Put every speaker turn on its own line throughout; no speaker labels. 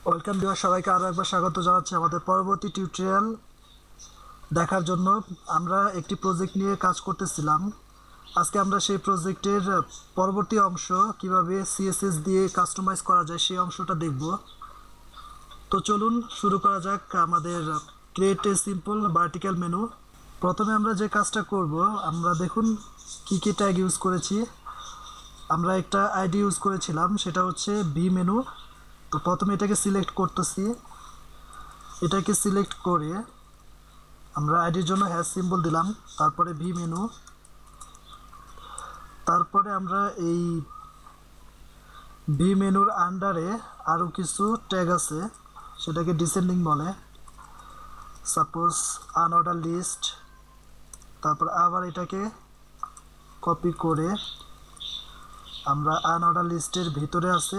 Welcome viewer, সবাইকে আরও একবার স্বাগত জানাচ্ছি আমাদের পরবর্তী টিউটোরিয়াল দেখার জন্য। আমরা একটি প্রজেক্ট নিয়ে কাজ করতেছিলাম। আজকে আমরা সেই প্রজেক্টের পরবর্তী অংশ কিভাবে সিএসএস দিয়ে কাস্টমাইজ করা যায় সেই অংশটা দেখব। তো চলুন শুরু করা যাক আমাদের create a simple vertical menu. প্রথমে আমরা যে কাজটা করব, আমরা দেখুন কি কি ট্যাগ ইউজ করেছি। আমরা একটা আইডি ইউজ করেছিলাম, সেটা হচ্ছে ভি মেনু। তো প্রথমে এটাকে সিলেক্ট করতেছি। এটাকে সিলেক্ট করে আমরা আইডির জন্য হ্যাশ সিম্বল দিলাম, তারপরে ভি মেনু। তারপরে আমরা এই ভি মেনুর আন্ডারে আরও কিছু ট্যাগ আছে, সেটাকে ডিসেন্ডিং বলে। Suppose unorder list. তারপর আবার এটাকে কপি করে আমরা আনঅর্ডার লিস্টের ভিতরে আছে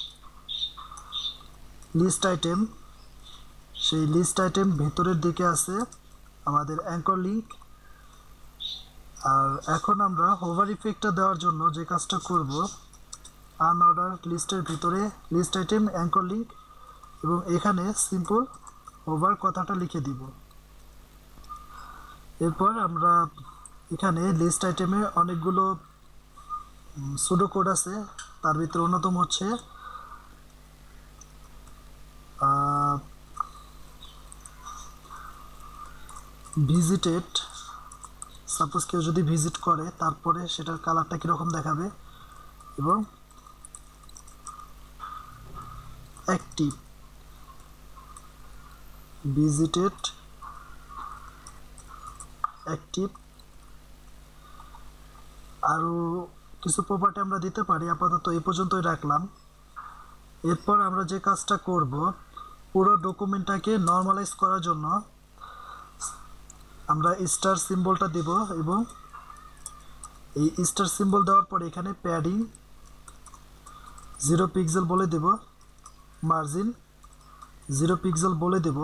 লিস্ট আইটেম, সেই লিস্ট আইটেম ভেতরের দিকে আছে আমাদের অ্যাঙ্কর লিঙ্ক। আর এখন আমরা হোভার ইফেক্টটা দেওয়ার জন্য যে কাজটা করব, আনঅর্ডার লিস্টের ভিতরে লিস্ট আইটেম অ্যাঙ্কর লিঙ্ক এবং এখানে সিম্পল হোভার কথাটা লিখে দিব। এরপর আমরা এখানে লিস্ট আইটেমে অনেকগুলো সুডো কোড আছে, তার ভিতরে অন্যতম হচ্ছে ভিজিটেড। সাপোজ কেউ যদি ভিজিট করে তারপরে সেটার কালারটা কীরকম দেখাবে, এবং অ্যাক্টিভ ভিজিটেড অ্যাক্টিভ। আরও কিছু প্রপার্টি আমরা দিতে পারি, আপাতত এই পর্যন্তই রাখলাম। এরপর আমরা যে কাজটা করব, পুরো ডকুমেন্টটাকে নর্মালাইজ করার জন্য আমরা স্টার সিম্বলটা দেব, এবং এই স্টার সিম্বল দেওয়ার পরে এখানে প্যাডিং 0 পিক্সেল বলে দেব, মার্জিন 0 পিক্সেল বলে দেব।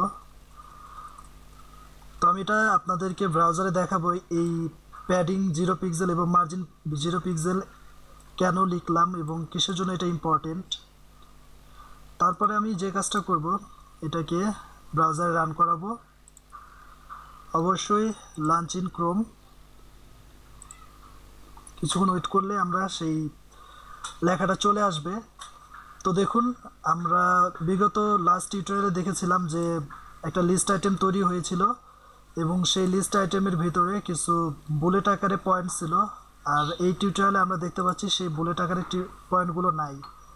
তো আমি এটা আপনাদেরকে ব্রাউজারে দেখাবো এই প্যাডিং 0 পিক্সেল এবং মার্জিন 0 পিক্সেল কেন লিখলাম এবং কিসের জন্য এটা ইম্পর্টেন্ট। তারপরে আমি যে কাজটা করব, এটাকে ব্রাউজারে রান করাবো। অবশ্যই লঞ্চ ইন ক্রোম। কিছুক্ষণ ওয়েট করলে আমরা সেই লেখাটা চলে আসবে। তো দেখুন, আমরা বিগত লাস্ট টিউটোরিয়ালে দেখেছিলাম যে একটা লিস্ট আইটেম তৈরি হয়েছিল এবং সেই লিস্ট আইটেমের ভিতরে কিছু বুলেট আকারে পয়েন্ট ছিল। আর এই টিউটোরিয়ালে আমরা দেখতে পাচ্ছি সেই বুলেট আকারে পয়েন্টগুলো নাই।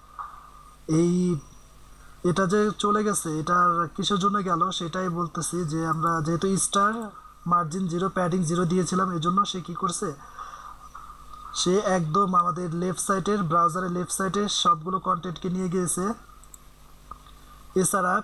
এটা যে চলে গেছে, এটার কিসের জন্য গেল সেটাই বলতেছি। যে আমরা যেহেতু স্টার মার্জিন 0 প্যাডিং 0 দিয়েছিলাম, এই জন্য সে কী করছে, সে একদম আমাদের লেফট সাইডের ব্রাউজারের লেফট সাইডে সবগুলো কন্টেন্টকে নিয়ে গিয়েছে। এছাড়া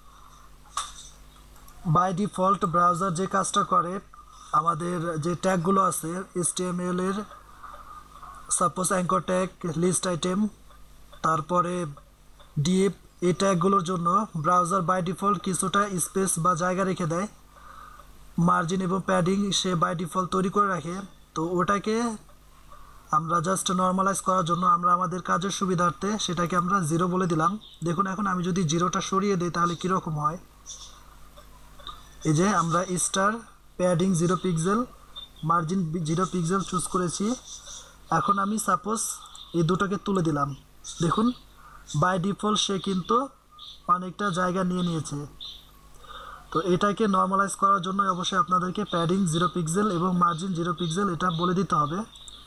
বাই ডিফল্ট ব্রাউজার যে কাজটা করে, আমাদের যে ট্যাগগুলো আছে HTML এর, suppose anchor tag, list item, তারপরে ডিপ, এই ট্যাগগুলোর জন্য ব্রাউজার বাই ডিফল্ট কিছুটা স্পেস বা জায়গা রেখে দেয়। মার্জিন এবং প্যাডিং সে বাই ডিফল্ট তৈরি করে রাখে। তো ওটাকে আমরা জাস্ট নর্মালাইজ করার জন্য আমরা আমাদের কাজের সুবিধার্থে সেটাকে আমরা 0 বলে দিলাম। দেখুন, এখন আমি যদি 0টা সরিয়ে দিই তাহলে কীরকম হয়। এই যে আমরা star padding 0 pixel margin 0 pixel choose করেছি। এখন আমি সাপোজ এই দুটোকে তুলে দিলাম, দেখুন বাই ডিফল্ট সে কিন্তু অনেকটা জায়গা নিয়ে নিয়েছে। তো এটাকে নর্মালাইজ করার জন্য অবশ্যই আপনাদেরকে প্যাডিং 0 পিক্সেল এবং মার্জিন 0 পিক্সেল এটা বলে দিতে হবে।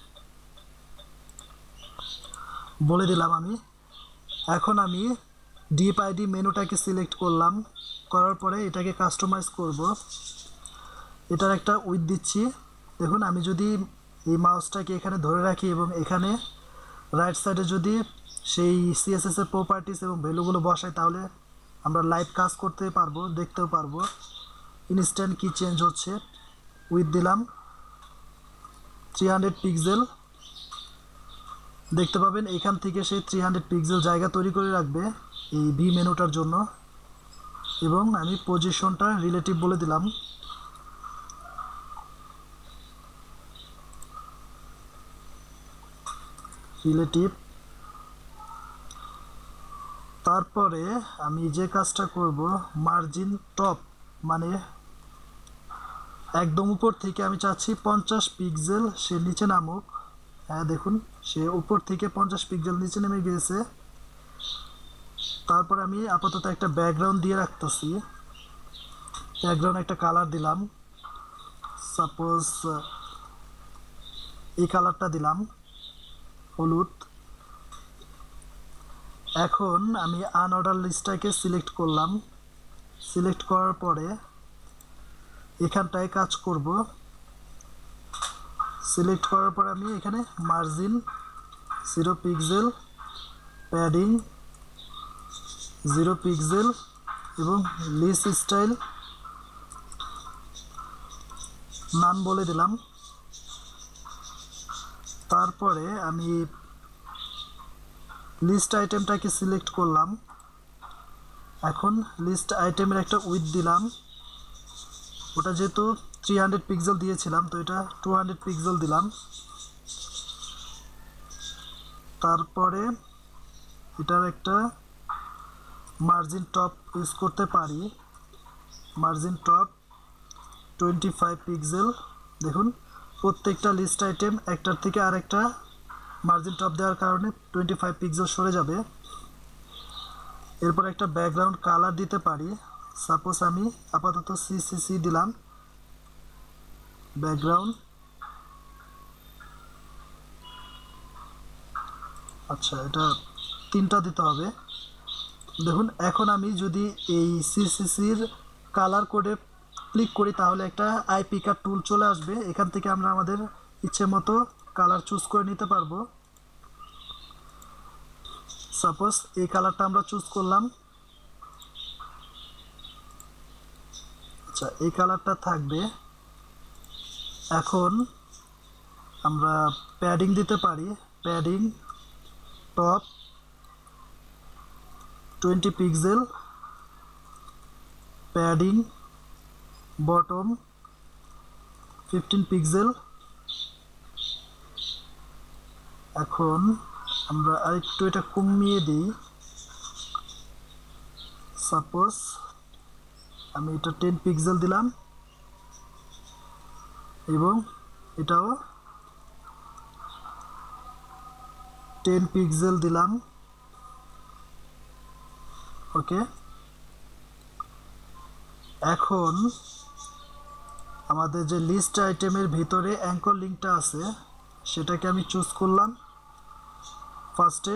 বলে দিলাম আমি। এখন আমি ডিপ আইডি মেনুটাকে সিলেক্ট করলাম, করার পরে এটাকে কাস্টমাইজ করব। এটার একটা উইথ দিচ্ছি। দেখুন, আমি যদি এই মাউসটাকে এখানে ধরে রাখি এবং এখানে রাইট সাইডে যদি সেই সিএসএস এর প্রপার্টিস এবং ভ্যালুগুলো বসাই, তাহলে আমরা লাইভ কাজ করতে পারবো, দেখতেও পারবো ইনস্ট্যান্ট কি চেঞ্জ হচ্ছে। উইথ দিলাম 300 পিক্সেল। দেখতে পাবেন এখান থেকে সে 300 পিক্সেল জায়গা তৈরি করে রাখবে এই ভি মেনুটার জন্য। এবং আমি পজিশনটা রিলেটিভ বলে দিলাম। রিলেটিভ তারপরে আমি যে কাজটা করব, মার্জিন টপ মানে একদম উপর থেকে আমি চাচ্ছি 50 পিক্সেল সে নিচে নামুক। হ্যাঁ দেখুন, সে উপর থেকে 50 পিক্সেল নিচে নেমে গিয়েছে। তারপর আমি আপাতত একটা ব্যাকগ্রাউন্ড দিয়ে রাখতেছি। ব্যাকগ্রাউন্ড একটা কালার দিলাম, সাপোজ এই কালারটা দিলাম, হলুদ। এখন আমি আনঅর্ডার লিস্টটাকে সিলেক্ট করলাম। সিলেক্ট করার পরে এখানটায় কাজ করব। সিলেক্ট করার পরে আমি এখানে মার্জিন 0 পিক্সেল, প্যাডিং 0 পিক্সেল এবং লিস্ট স্টাইল নান বলে দিলাম। তারপরে আমি লিস্ট আইটেমটাকে সিলেক্ট করলাম। এখন লিস্ট আইটেমের একটা উইথ দিলাম, ওটা যেহেতু 300 পিক্সেল দিয়েছিলাম তো এটা 200 পিক্সেল দিলাম। তারপরে এটার একটা মার্জিন টপ ইউজ করতে পারি, মার্জিন টপ 25 পিক্সেল। দেখুন প্রত্যেকটা লিস্ট আইটেম একটার থেকে আরেকটা মার্জিন টপ দেওয়ার কারণে 25 পিক্সেল সরে যাবে। এরপর একটা ব্যাকগ্রাউন্ড কালার দিতে পারি, সাপোজ আমি আপাতত সিসিসি দিলাম ব্যাকগ্রাউন্ড। আচ্ছা, এটা 3টা দিতে হবে। দেখুন এখন আমি যদি এই সিসিসির কালার কোডে ক্লিক করি তাহলে একটা আই পিকার টুল চলে আসবে। এখান থেকে আমরা আমাদের ইচ্ছে মতো কালার চুজ করে নিতে পারবো। সাপোজ এই কালারটা আমরা চুজ করলাম। আচ্ছা, এই কালারটা থাকবে। এখন আমরা প্যাডিং দিতে পারি, padding top 20 pixel, padding bottom 15 pixel. এখন আমরা আরেকটু এটা কমিয়ে দিই, সাপোজ আমি এটা 10 পিক্সেল দিলাম এবং এটাও 10 পিক্সেল দিলাম। ওকে, এখন আমাদের যে লিস্ট আইটেমের ভিতরে অ্যাঙ্কর লিঙ্কটা আছে সেটাকে আমি চুজ করলাম। ফার্স্টে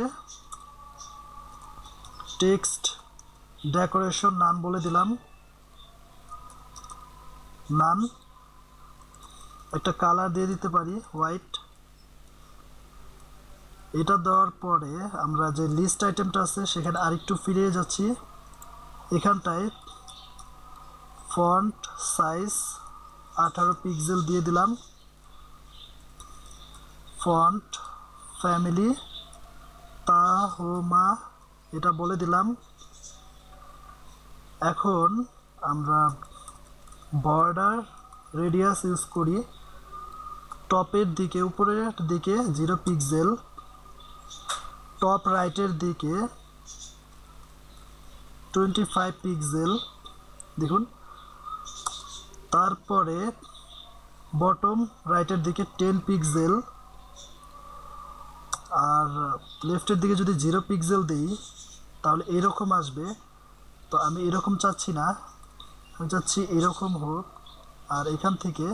টেক্সট ডেকোরেশন নান বলে দিলাম, নান। একটা কালার দিয়ে দিতে পারি হোয়াইট। এটা দেওয়ার পরে আমরা যে লিস্ট আইটেমটা আছে সেখানে আরেকটু ফিরে যাচ্ছি। এখানটায় ফন্ট সাইজ 18 পিক্সেল দিয়ে দিলাম। ফন্ট ফ্যামিলি তাহমা এটা বলে দিলাম। এখন আমরা বর্ডার রেডিয়াস ইউজ করি, টপের দিকে উপরের দিকে 0 পিক্সেল, টপ রাইটের দিকে 25 পিক্সেল দেখুন। তারপরে বটম রাইটের দিকে 10 পিক্সেল, আর লেফটের দিকে যদি 0 পিক্সেল দিই তাহলে এরকম আসবে। তো আমি এরকম চাচ্ছি না, আমি চাচ্ছি এরকম হোক। আর এখান থেকে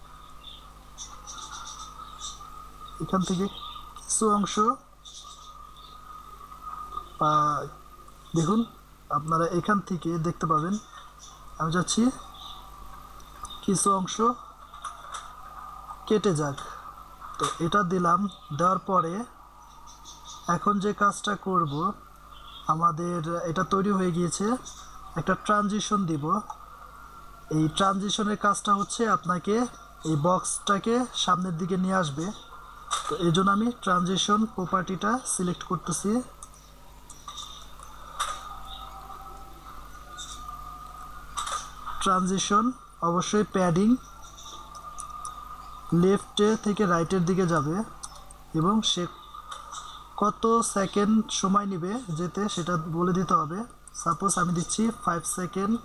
কিছু অংশ দেখুন, আপনারা এখান থেকে দেখতে পাবেন আমি চাচ্ছি কিছু অংশ কেটে যাক। তো এটা দিলাম। দেওয়ার পরে এখন যে কাজটা করব, আমাদের এটা তৈরি হয়ে গিয়েছে, একটা ট্রানজিশন দিব। এই ট্রানজিশনের কাজটা হচ্ছে আপনাকে এই বক্সটাকে সামনের দিকে নিয়ে আসবে। তো এই জন্য আমি ট্রানজিশন প্রপার্টিটা সিলেক্ট করতেছি। ট্রানজিশন অবশ্যই প্যাডিং লেফটে থেকে রাইটের দিকে যাবে এবং সে কত সেকেন্ড সময় নেবে যেতে সেটা বলে দিতে হবে। সাপোজ আমি দিচ্ছি 5 সেকেন্ড।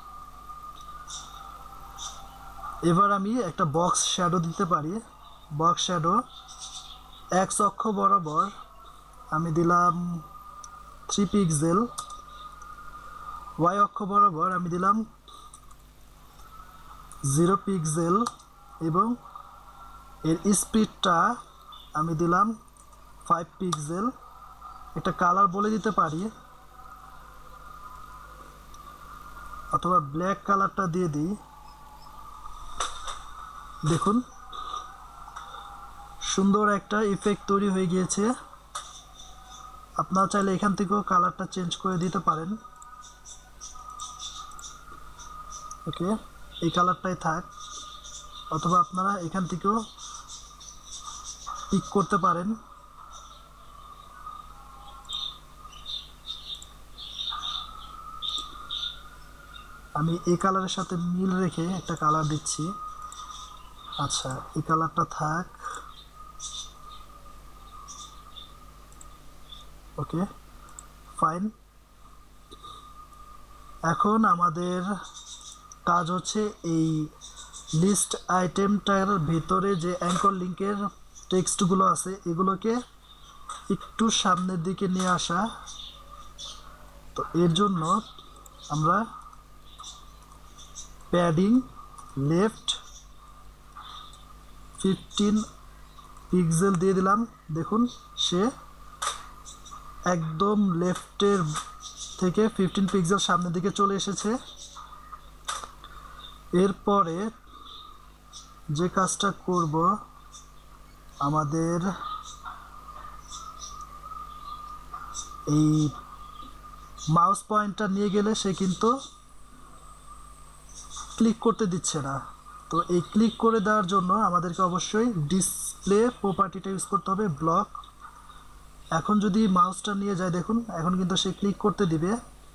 এবার আমি একটা বক্স শ্যাডো দিতে পারি। বক্স শ্যাডো এক্স অক্ষ বরাবর আমি দিলাম 3 পিক্সেল, ওয়াই অক্ষ বরাবর আমি দিলাম 0 পিক্সেল এবং এর স্পিডটা আমি দিলাম 5 পিক্সেল। একটা কালার বলে দিতে পারি, অথবা ব্ল্যাক কালারটা দিয়ে দিই। দেখুন সুন্দর একটা ইফেক্ট তৈরি হয়ে গিয়েছে। আপনারা চাইলে এখান থেকেও কালারটা চেঞ্জ করে দিতে পারেন। ওকে, এই কালারটাই থাক, অথবা আপনারা এখান থেকেও পিক করতে পারেন। আমি এই কালারের সাথে মিল রেখে একটা কালার দিচ্ছি। আচ্ছা, এই কালারটা থাক। Okay, fine. এখন আমাদের কাজ হচ্ছে এই লিস্ট আইটেমটার ভিতরে যে অ্যাঙ্কর লিঙ্কের টেক্সটগুলো আছে এগুলোকে একটু সামনের দিকে নিয়ে আসা। তো এর জন্য আমরা প্যাডিং লেফট 15 পিক্সেল দিয়ে দিলাম। দেখুন সে একদম লেফটের থেকে 15 পিক্সেল সামনের দিকে চলে এসেছে। এরপরে যে কাজটা করব, আমাদের এই মাউস পয়েন্টার নিয়ে গেলে সে কিন্তু ক্লিক করতে দিচ্ছে না। তো এই ক্লিক করে দেওয়ার জন্য আমাদেরকে অবশ্যই ডিসপ্লে প্রপার্টিটা ইউজ করতে হবে, ব্লক। এখন যদি মাউসটা নিয়ে যায়, দেখুন এখন কিন্তু সে ক্লিক করতে দিবে।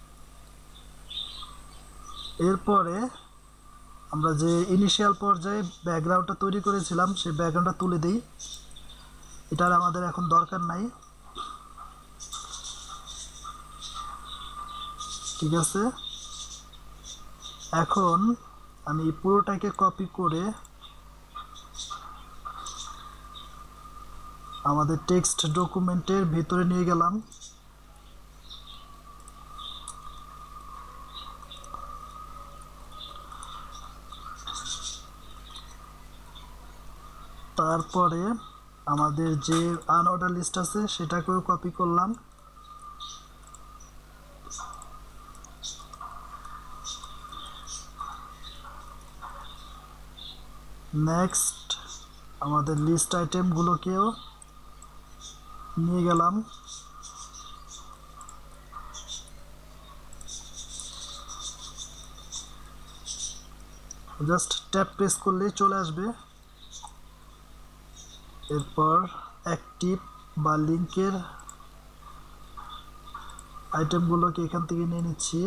এরপরে আমরা যে ইনিশিয়াল পর্যায়ে ব্যাকগ্রাউন্ডটা তৈরি করেছিলাম সেই ব্যাকগ্রাউন্ডটা তুলে দিই। এটার আমাদের এখন দরকার নাই। ঠিক আছে, এখন আমি পুরোটাকে কপি করে আমাদের টেক্সট ডকুমেন্টের ভিতরে নিয়ে গেলাম। তারপরে আমাদের যে আনঅর্ডার লিস্ট আছে সেটাকেও কপি করলাম। নেক্সট আমাদের লিস্ট আইটেমগুলোকেও নিয়ে গেলাম। জাস্ট ট্যাপ প্রেস করলেই চলে আসবে। এরপর অ্যাক্টিভ বা লিঙ্কের আইটেমগুলোকে এখান থেকে নিয়ে নিচ্ছি।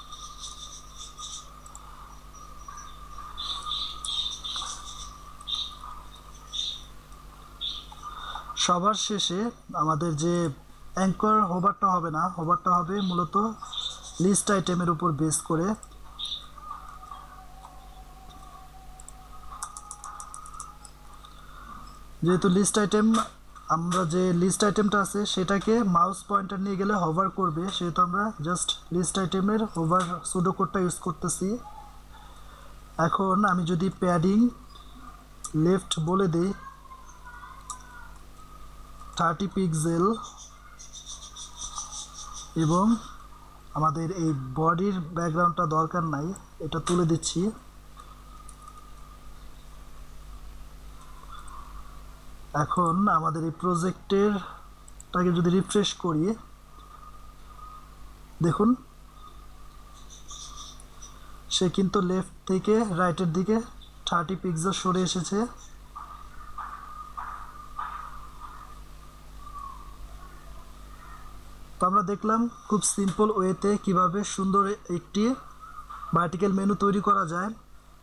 সবার শেষে আমাদের যে অ্যাঙ্কর হোভারটা হবে না, হোভারটা হবে মূলত লিস্ট আইটেমের উপর বেস করে। যেহেতু লিস্ট আইটেম, আমরা যে লিস্ট আইটেমটা আছে সেটাকে মাউস পয়েন্টার নিয়ে গেলে হোভার করবে, সেহেতু আমরা জাস্ট লিস্ট আইটেমের হোভার সুডো কোডটা ইউজ করতেছি। এখন আমি যদি প্যাডিং লেফট বলে দিই 30 পিক্সেল এবং আমাদের এই বডির ব্যাকগ্রাউন্ডটা দরকার নাই, এটা তুলে দিচ্ছি। এখন আমাদের এই প্রজেক্টেরটাকে যদি রিফ্রেশ করি, দেখুন সে কিন্তু লেফট থেকে রাইটের দিকে 30 পিক্সেল সরে এসেছে। তো আমরা দেখলাম খুব সিম্পল ওয়েতে কিভাবে সুন্দর একটি ভার্টিক্যাল মেনু তৈরি করা যায়।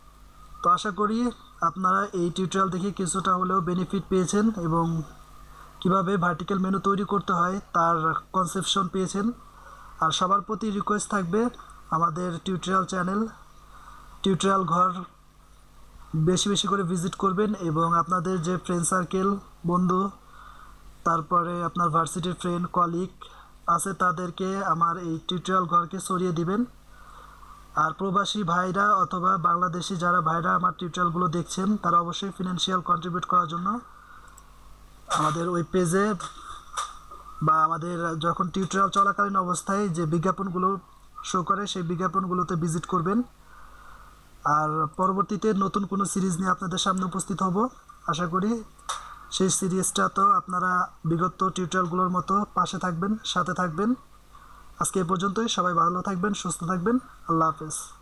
তো আশা করি আপনারা এই টিউটোরিয়াল দেখে কিছুটা হলেও বেনিফিট পেয়েছেন এবং কিভাবে ভার্টিক্যাল মেনু তৈরি করতে হয় তার কনসেপশন পেয়েছেন। আর সবার প্রতি রিকোয়েস্ট থাকবে আমাদের টিউটোরিয়াল চ্যানেল টিউটোরিয়াল ঘর বেশি বেশি করে ভিজিট করবেন এবং আপনাদের যে ফ্রেন্ড সার্কেল, বন্ধু, তারপরে আপনার ভার্সিটির ফ্রেন্ড, কলিগ আছে তাদেরকে আমার এই টিউটোরিয়াল ঘরকে ছড়িয়ে দিবেন। আর প্রবাসী ভাইরা অথবা বাংলাদেশি যারা ভাইরা আমার টিউটোরিয়ালগুলো দেখছেন তারা অবশ্যই ফিনান্সিয়াল কন্ট্রিবিউট করার জন্য আমাদের ওই পেজে বা আমাদের যখন টিউটোরিয়াল চলাকালীন অবস্থায় যে বিজ্ঞাপনগুলো শো করে সেই বিজ্ঞাপনগুলোতে ভিজিট করবেন। আর পরবর্তীতে নতুন কোনো সিরিজ নিয়ে আপনাদের সামনে উপস্থিত হব। আশা করি সেই সিরিজটা তো আপনারা বিগত টিউটোরিয়ালগুলোর মতো পাশে থাকবেন, সাথে থাকবেন। আজকে এ পর্যন্তই। সবাই ভালো থাকবেন, সুস্থ থাকবেন। আল্লাহ হাফেজ।